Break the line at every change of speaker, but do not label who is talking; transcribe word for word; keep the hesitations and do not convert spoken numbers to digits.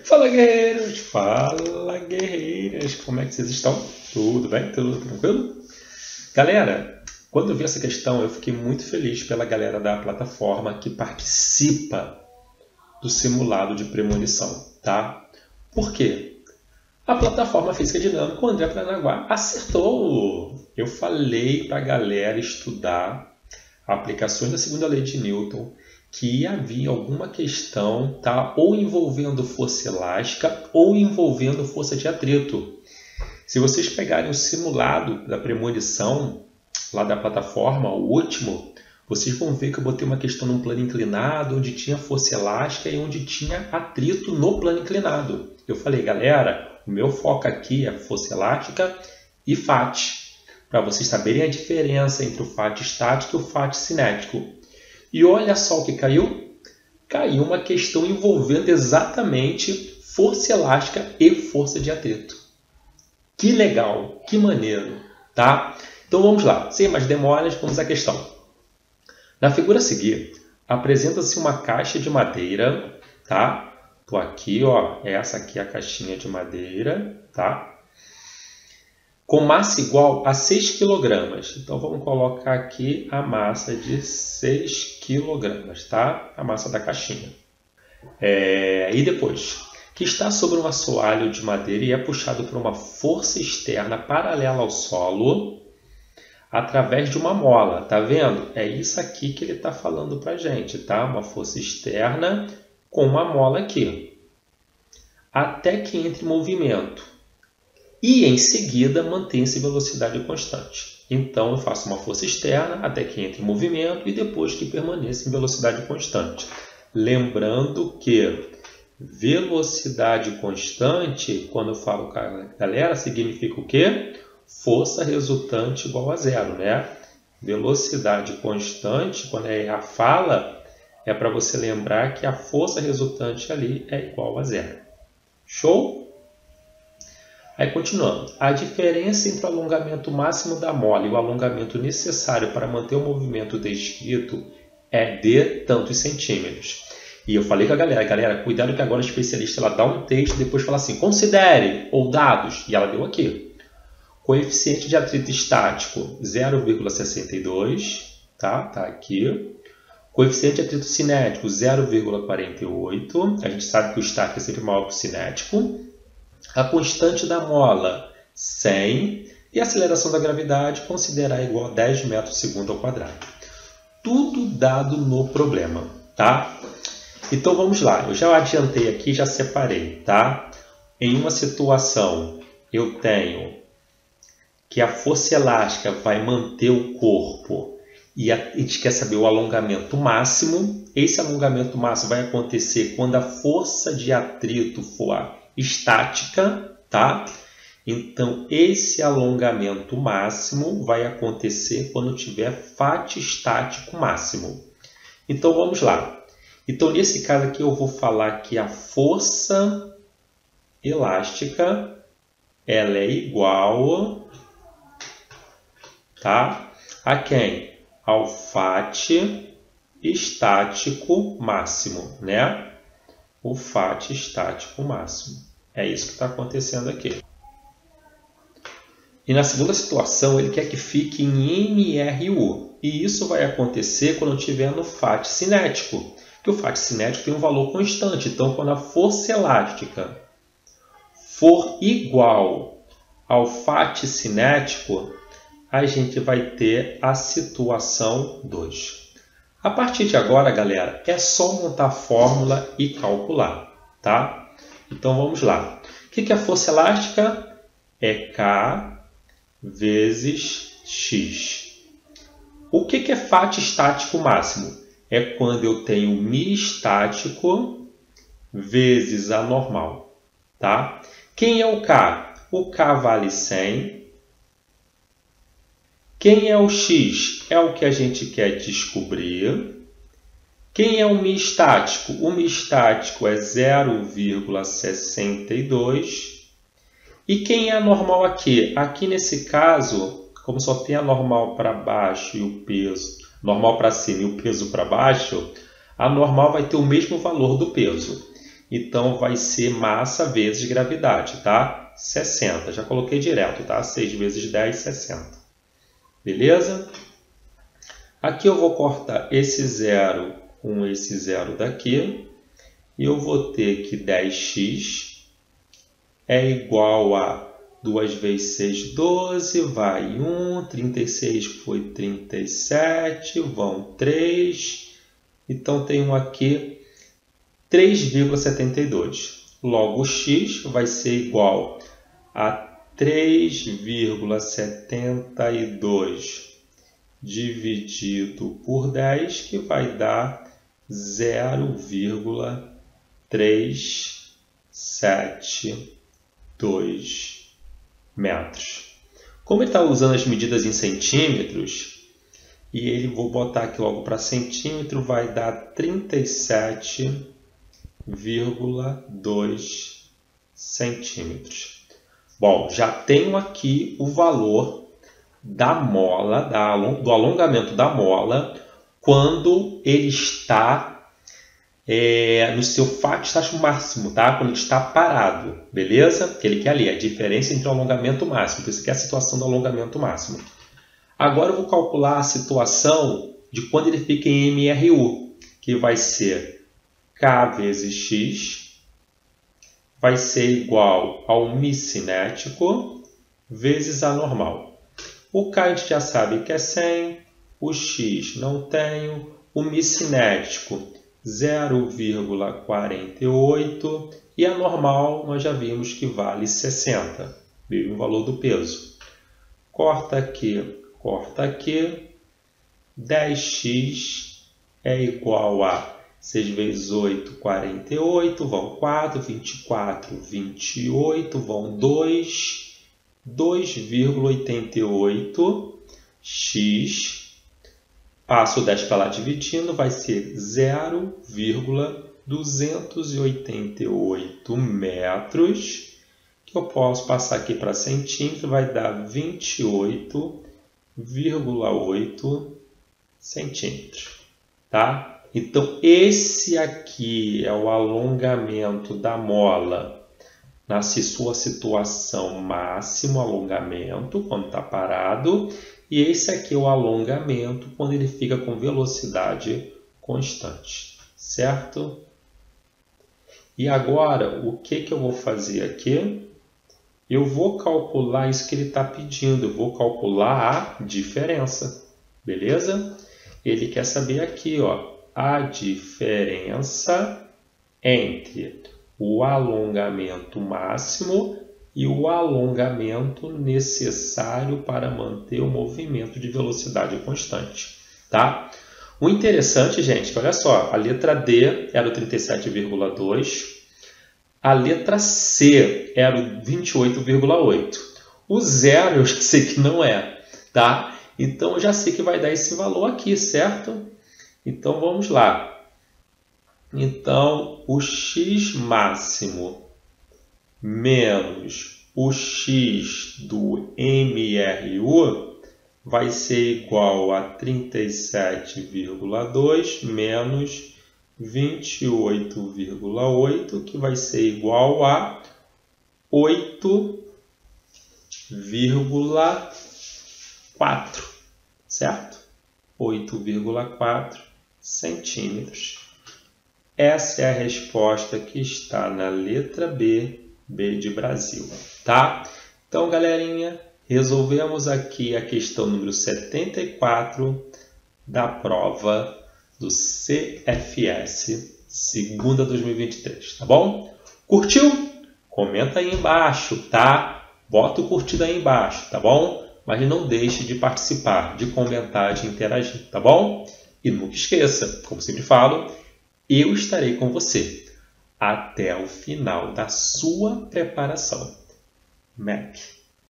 Fala, guerreiros! Fala, guerreiras! Como é que vocês estão? Tudo bem? Tudo tranquilo? Galera, quando eu vi essa questão, eu fiquei muito feliz pela galera da plataforma que participa do simulado de premonição, tá? Por quê? A plataforma Física Dinâmica, o André Paranaguá, acertou! Eu falei para a galera estudar aplicações da segunda lei de Newton, que havia alguma questão, tá, ou envolvendo força elástica ou envolvendo força de atrito. Se vocês pegarem o simulado da premonição lá da plataforma, o último, vocês vão ver que eu botei uma questão num plano inclinado, onde tinha força elástica e onde tinha atrito no plano inclinado. Eu falei, galera, o meu foco aqui é força elástica e F A T, para vocês saberem a diferença entre o F A T estático e o F A T cinético. E olha só o que caiu. Caiu uma questão envolvendo exatamente força elástica e força de atrito. Que legal, que maneiro, tá? Então vamos lá, sem mais demoras, vamos à questão. Na figura a seguir, apresenta-se uma caixa de madeira, tá? Tô aqui, ó, essa aqui é a caixinha de madeira, tá? Com massa igual a seis quilogramas. Então, vamos colocar aqui a massa de seis quilogramas, tá? A massa da caixinha. É... E depois, que está sobre um assoalho de madeira e é puxado por uma força externa paralela ao solo através de uma mola. Tá vendo? É isso aqui que ele está falando para a gente, tá? Uma força externa com uma mola aqui. Até que entre em movimento. E, em seguida, mantém-se velocidade constante. Então, eu faço uma força externa até que entre em movimento e depois que permaneça em velocidade constante. Lembrando que velocidade constante, quando eu falo com a galera, significa o quê? Força resultante igual a zero, né? Velocidade constante, quando é a fala, é para você lembrar que a força resultante ali é igual a zero. Show? Aí, continuando. A diferença entre o alongamento máximo da mola e o alongamento necessário para manter o movimento descrito é de tantos centímetros. E eu falei com a galera, galera, cuidado que agora a especialista ela dá um texto e depois fala assim, considere, ou dados, e ela deu aqui. Coeficiente de atrito estático, zero vírgula sessenta e dois, tá? Tá aqui. Coeficiente de atrito cinético, zero vírgula quarenta e oito. A gente sabe que o estático é sempre maior que o cinético. A constante da mola, cem, e a aceleração da gravidade, considerar igual a dez metros por segundo ao quadrado. Tudo dado no problema, tá? Então vamos lá, eu já adiantei aqui, já separei, tá? Em uma situação, eu tenho que a força elástica vai manter o corpo e a gente quer saber o alongamento máximo. Esse alongamento máximo vai acontecer quando a força de atrito for estática, tá? Então, esse alongamento máximo vai acontecer quando tiver F A T estático máximo. Então, vamos lá. Então, nesse caso aqui, eu vou falar que a força elástica ela é igual, tá? A quem? Ao F A T estático máximo, né? O F A T estático máximo. É isso que está acontecendo aqui. E na segunda situação, ele quer que fique em M R U. E isso vai acontecer quando estiver no F A T cinético. Porque o F A T cinético tem um valor constante. Então, quando a força elástica for igual ao F A T cinético, a gente vai ter a situação dois. A partir de agora, galera, é só montar a fórmula e calcular, tá? Então, vamos lá. O que é a força elástica? É K vezes X. O que é F A T estático máximo? É quando eu tenho μ estático vezes a normal, tá? Quem é o K? O K vale cem. Quem é o X? É o que a gente quer descobrir. Quem é o μ estático? O μ estático é zero vírgula sessenta e dois. E quem é a normal aqui? Aqui nesse caso, como só tem a normal para baixo e o peso, normal para cima e o peso para baixo, a normal vai ter o mesmo valor do peso. Então, vai ser massa vezes gravidade, tá? sessenta. Já coloquei direto, tá? seis vezes dez, sessenta. Beleza? Aqui eu vou cortar esse zero com esse zero daqui. E eu vou ter que dez x é igual a duas vezes seis, doze, vai um, trinta e seis foi trinta e sete, vão três. Então, tenho aqui três vírgula setenta e dois. Logo, x vai ser igual a três vírgula setenta e dois dividido por dez, que vai dar zero vírgula trezentos e setenta e dois metros. Como ele está usando as medidas em centímetros, e ele vou botar aqui logo para centímetro, vai dar trinta e sete vírgula dois centímetros. Bom, já tenho aqui o valor da mola, da, do alongamento da mola, quando ele está é, no seu fato estático máximo, tá? Quando ele está parado, beleza? Que ele quer ali, a diferença entre o alongamento máximo. Então, isso aqui é a situação do alongamento máximo. Agora eu vou calcular a situação de quando ele fica em M R U, que vai ser K vezes X, vai ser igual ao μ cinético vezes A normal. O K a gente já sabe que é cem, o X não tenho, o μ cinético zero vírgula quarenta e oito e a normal nós já vimos que vale sessenta, veio o valor do peso. Corta aqui, corta aqui, dez x é igual a seis vezes oito, quarenta e oito, vão quatro, vinte e quatro, vinte e oito, vão dois, dois vírgula oitenta e oito x. Passo o dez para lá dividindo, vai ser zero vírgula duzentos e oitenta e oito metros, que eu posso passar aqui para centímetro, vai dar vinte e oito vírgula oito centímetros. Tá? Então, esse aqui é o alongamento da mola na sua situação máximo alongamento, quando está parado. E esse aqui é o alongamento quando ele fica com velocidade constante, certo? E agora, o que, que eu vou fazer aqui? Eu vou calcular isso que ele está pedindo, eu vou calcular a diferença, beleza? Ele quer saber aqui, ó, a diferença entre o alongamento máximo e o alongamento necessário para manter o movimento de velocidade constante, tá? O interessante, gente, que olha só, a letra D era o trinta e sete vírgula dois, a letra C era o vinte e oito vírgula oito. O zero eu já sei que não é, tá? Então eu já sei que vai dar esse valor aqui, certo? Então vamos lá. Então o x máximo menos o x do M R U vai ser igual a trinta e sete vírgula dois menos vinte e oito vírgula oito, que vai ser igual a oito vírgula quatro, certo? oito vírgula quatro centímetros. Essa é a resposta que está na letra B, B de Brasil, tá? Então, galerinha, resolvemos aqui a questão número setenta e quatro da prova do C F S, segunda dois mil e vinte e três, tá bom? Curtiu? Comenta aí embaixo, tá? Bota o curtido aí embaixo, tá bom? Mas não deixe de participar, de comentar, de interagir, tá bom? E nunca esqueça, como sempre falo, eu estarei com você até o final da sua preparação. Mac.